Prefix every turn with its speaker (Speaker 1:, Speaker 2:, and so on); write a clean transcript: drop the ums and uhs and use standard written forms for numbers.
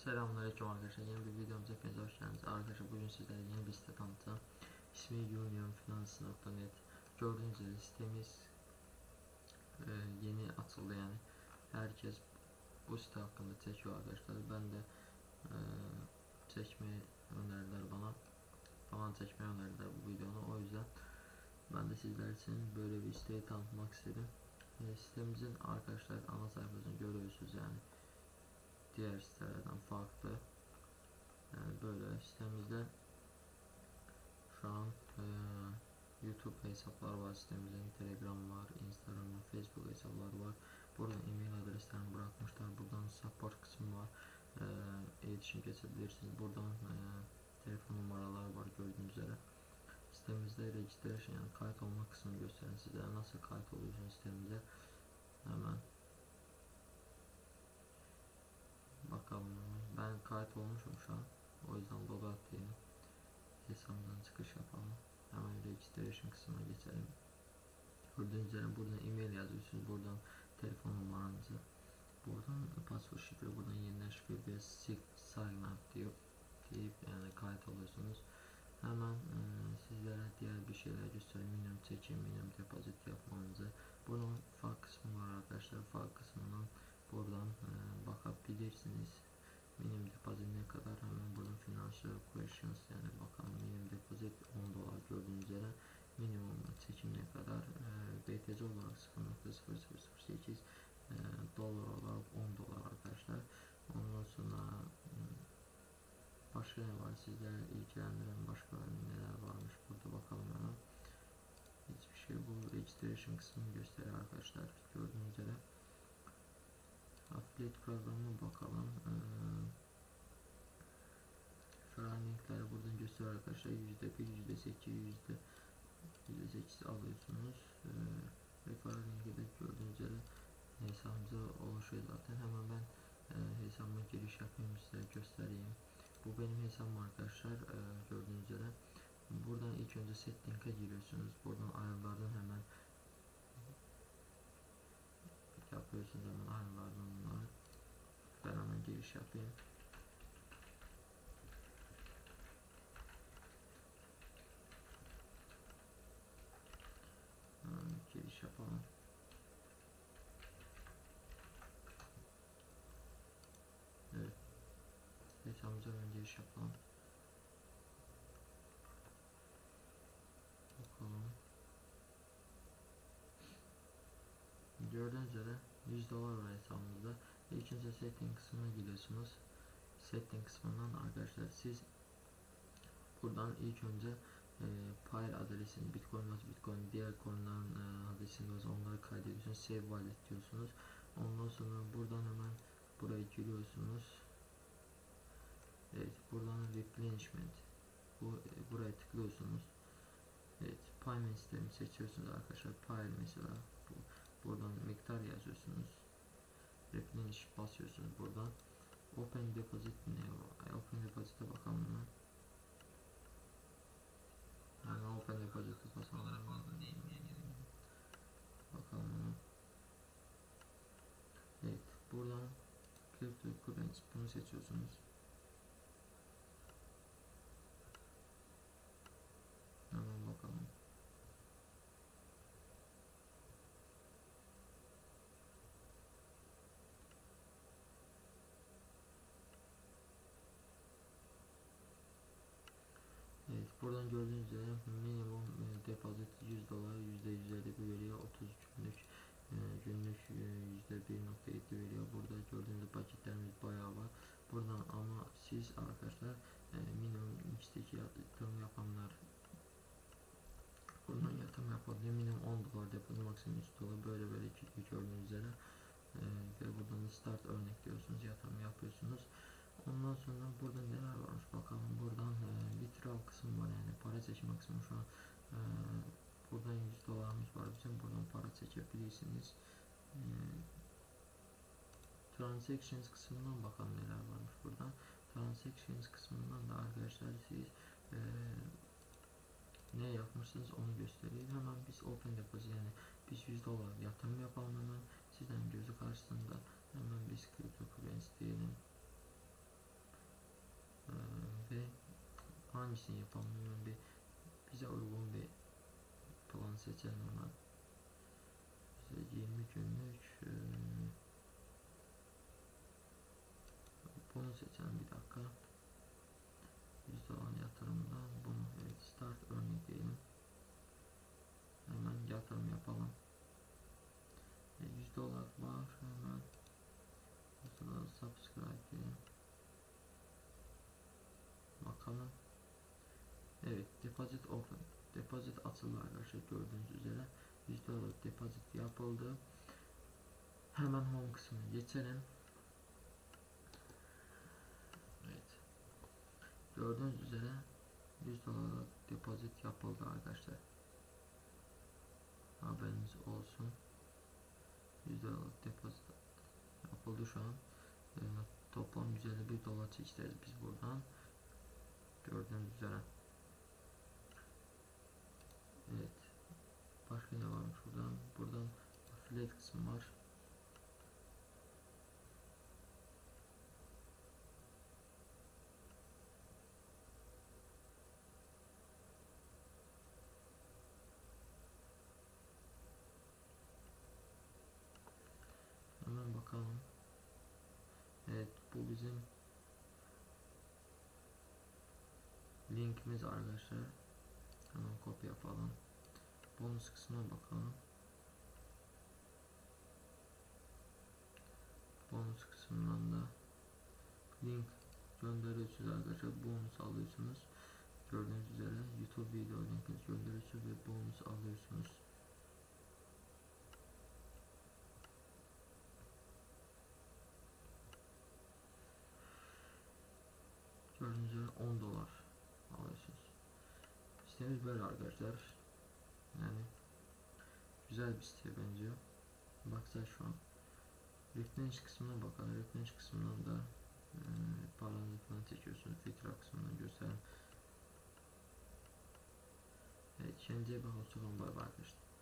Speaker 1: Selamünaleyküm arkadaşlar. Yeni bir videomuza hepiniz hoş geldiniz. Arkadaşlar bugün sizlere yeni bir site tanıtacağım. İsmi unionfinance.net. Gördüğünüz gibi sitemiz yeni atıldı yani. Herkes bu site hakkında çekiyor arkadaşlar. Ben de çekmeyi önerdiler bana. Falan çekmeyi önerdiler bu videonu. O yüzden ben de sizler için böyle bir siteyi tanıtmak istedim. Sitemizin arkadaşlar ana sayfasını görüyorsunuz yani. Diğer sitelerden farklı. Yani böyle sitemizde şu an YouTube hesaplar var, sitemizde Telegram var, Instagram var, Facebook hesapları var. Burada e-mail adreslerini bırakmışlar. Buradan support kısmı var. İletişim geçebilirsiniz. Buradan telefon numaraları var gördüğünüz üzere. Sitemizde registration yani kayıt olma kısmını gösteren size nasıl kayıt oluyorsunuz sitemize. Hemen bakalım. Ben kayıt olmuşum şu an. O yüzden logout diyelim. Hesabından çıkış yapalım. Hemen registration kısmına geçelim. Gördüğünüz üzere buradan e-mail yazıyorsunuz. Buradan telefon numaranızı. Buradan password şifre. Buradan yeniden şifre ve sign up diyor. Deyip yani kayıt oluyorsunuz. Hemen sizlere diğer bir şeyler göstereyim. Minimum çekim, minimum depozit yapmanızı. Bunun fark kısmı var arkadaşlar. Fark kısmından buradan bakabilirsiniz. Minimum depozit ne kadar, hemen buradan financial questions yani bakalım. Minimum depozit $10 gördüğünüz üzere. Minimum çekim ne kadar, BTC olarak 0.0008 dolar olarak $10 arkadaşlar. Ondan sonra başka ne var sizlere ilgilendiren, başka neler varmış burada bakalım hemen. Hiçbir şey, bu registration kısmını gösteriyor arkadaşlar gördüğünüz üzere. Affiliate programına bakalım. Linkleri buradan gösteriyor arkadaşlar. %1, %8, %8 alıyorsunuz. Referral linki de gördüğünüz üzere hesabımıza oluşuyor zaten. Hemen ben hesabıma giriş yapayım, size göstereyim. Bu benim hesabım arkadaşlar. Gördüğünüz üzere buradan ilk önce setting'e giriyorsunuz. Buradan ayarlardan hemen yapıyorsunuz, hemen ayarlardan bunları. Ben hemen giriş yapayım. Giriş yapalım. Evet. Hesabımıza giriş yapalım. Bakalım. Gördüğünüz üzere $100 var hesabımızda. İlk önce setting kısmına giriyorsunuz. Setting kısmından arkadaşlar siz buradan ilk önce file adresini, Bitcoin nasıl Bitcoin, diğer coin'ların adresini nasıl, onları kaydediyorsunuz. Save wallet diyorsunuz. Ondan sonra buradan hemen buraya giriyorsunuz. Evet, buradan replenishment, buraya tıklıyorsunuz. Evet, payment sistemi seçiyorsunuz arkadaşlar. Pay mesela buradan miktar yazıyorsunuz. Replenish basıyorsunuz buradan. Open deposit ne o? Open deposit'e bakalım hemen. Yani open deposit'e basalım. Bakalım hemen. Evet, buradan cryptocurrency bunu seçiyorsunuz. Hemen bakalım. Evet, buradan gördüğünüz üzere minimum depozit $100, %150 veriyor, 33 günlük günlük %1.7 veriyor. Burada gördüğünüz paketlerimiz bayağı var. Buradan ama siz arkadaşlar minimum XT'ye yatırım yapanlar buradan yatırım yapabilir. Minimum $10 depozit, maksimum $3 böyle gördüğünüz üzere ve buradan start örnek diyorsunuz, yatırım yapıyorsunuz. Ondan sonra burada neler varmış bakalım. Buradan withdrawal kısmı var yani para seçme kısmı. Şu an buradan $100'ımız var bizim, buradan para seçebilirsiniz. Transactions kısmından bakalım neler varmış buradan. Transactions kısmından da arkadaşlar siz ne yapmışsınız onu gösteriyor. Hemen biz open deposit yani biz $100 yatırım yapalım hemen sizden gözü karşısında. Hemen biz cryptocurrency diyelim. hangisini yapalım? Bir bize uygun bir plan seçelim hemen. Bize 20 günlük bunu seçelim bir dakika. %10 yatırımdan bunu evet start örnek diyelim. Hemen yatırım yapalım. $100 var hemen. Mesela subscribe diyelim. Bakalım. Evet deposit open. Deposit açıldı arkadaşlar gördüğünüz üzere. $100 deposit yapıldı. Hemen home kısmına geçelim. Evet. Gördüğünüz üzere $100 deposit yapıldı arkadaşlar. Haberiniz olsun. $100 deposit yapıldı şu an. Toplam $151 çekeceğiz biz buradan. Gördüğünüz üzere. Evet. Başka ne var şuradan? Buradan affiliate kısmı var. Hemen bakalım. Evet bu bizim linkimiz arkadaşlar. Hemen kopya yapalım. Bonus kısmına bakalım. Bonus kısmından da link gönderiyorsunuz arkadaşlar. Bonus alıyorsunuz. Gördüğünüz üzere YouTube video linkini gönderiyorsunuz ve bonus alıyorsunuz. Gördüğünüz üzere $10 alıyorsunuz. Sitemiz böyle arkadaşlar. Yani güzel bir site benziyor. Baksa şu an replenish kısmına bakalım. Replenish kısmından da paranızı falan çekiyorsunuz. Filtre kısmından gösterin. Evet, kendinize iyi bakın. Hoşçakalın. Bay bay arkadaşlar.